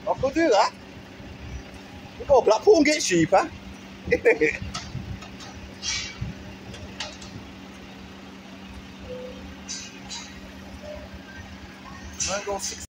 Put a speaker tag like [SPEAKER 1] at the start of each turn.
[SPEAKER 1] I could do that. We go to Blackpool and get cheaper. I go 6